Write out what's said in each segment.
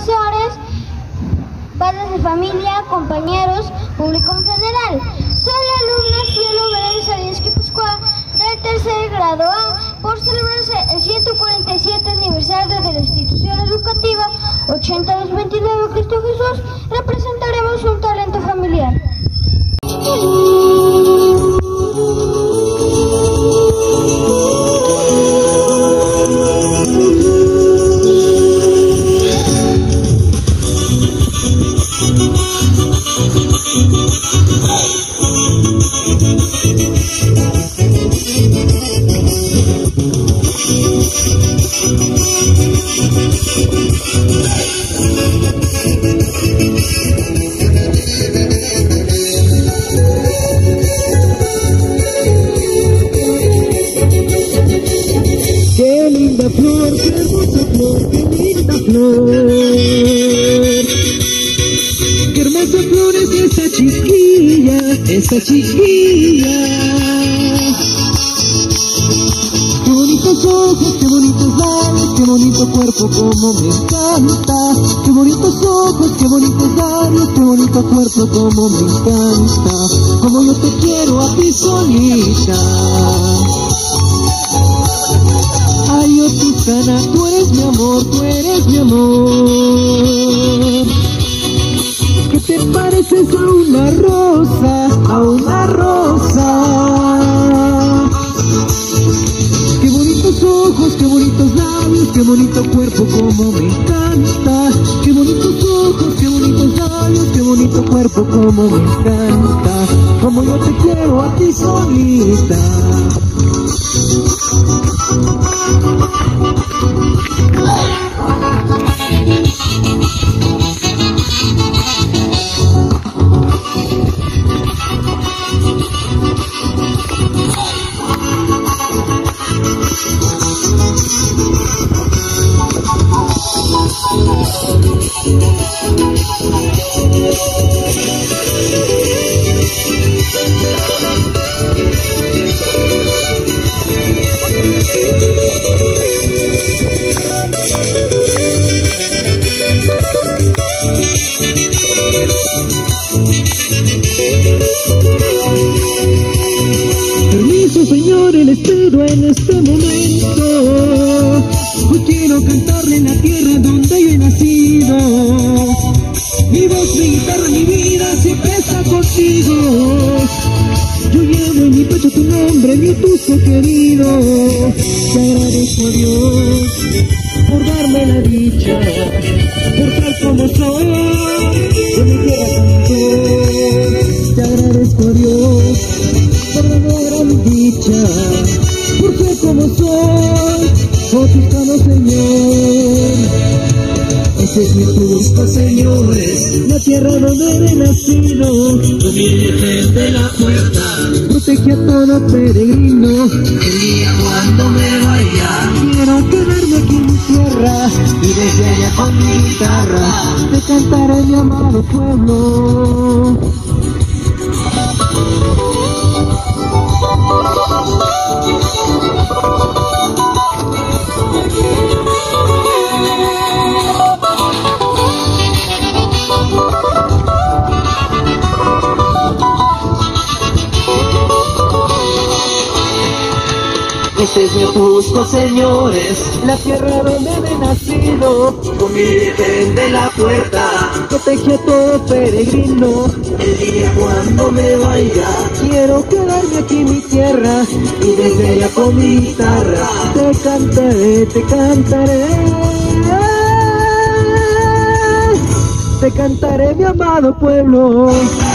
profesores, padres de familia, compañeros, público en general. Soy la alumna Cielo Vélez Arias Guipúzcoa del tercer grado A. Por celebrarse el 147 aniversario de la institución educativa 8229 Cristo Jesús, representaremos un talento familiar. Qué linda flor, qué hermosa flor, qué linda flor. Qué hermosa flor es esa chiquilla, esa chiquilla. Qué bonitos ojos, qué bonitos labios, qué bonito cuerpo, como me encanta. Qué bonitos ojos, qué bonitos labios, qué bonito cuerpo, como me encanta. Como yo te quiero a ti solita. Ay, oh Susana, tú eres mi amor, tú eres mi amor. ¿Qué te pareces a una rosa, a una rosa? Qué bonitos ojos, qué bonitos labios, qué bonito cuerpo, como me encanta. Qué bonitos ojos, qué bonitos labios, qué bonito cuerpo, como me encanta. Como yo te quiero a ti solita. Permiso, señor, el espero en este momento. Hoy quiero cantarle en la tierra donde yo he nacido. Mi voz, mi guitarra, mi vida siempre está contigo. Yo llevo en mi pecho tu nombre, mi Tuzo querido. Te agradezco a Dios por darme la dicha, por tal como soy, de mi tierra canto. Te agradezco a Dios por darme la gran dicha, por ser como soy, oh Tuscano Señor. Ese es mi Cusco, señores, la tierra donde he nacido. Humilde de la puerta, protege a todo peregrino. El día cuando me vaya, quiero quedarme aquí en mi tierra, y desde allá con mi guitarra te cantaré mi amado pueblo. Este es mi Cusco, señores, la tierra donde he nacido. Con mi Virgen de la puerta, protege a todo peregrino. El día cuando me vaya, quiero quedarme aquí en mi tierra, y desde allá con mi guitarra te cantaré, te cantaré. Te cantaré, mi amado pueblo.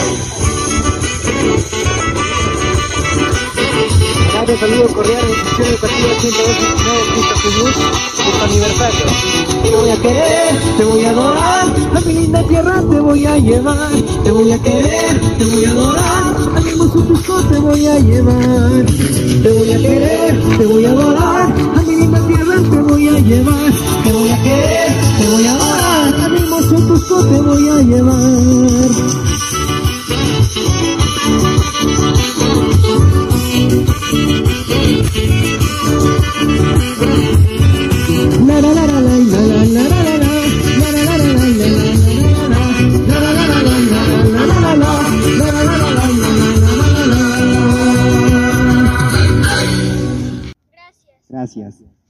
Un saludo cordial a la institución educativa 8229 Cristo Jesús, por tu aniversario. Te voy a querer, te voy a adorar, a mi linda tierra te voy a llevar. Te voy a querer, te voy a adorar, a mi hermoso Cusco te voy a llevar. Te voy a querer, te voy a adorar, a mi linda tierra te voy a llevar. Te voy a querer, te voy a adorar, a mi hermoso Cusco te voy a llevar. La la la la la la la la la la la la la la. Gracias.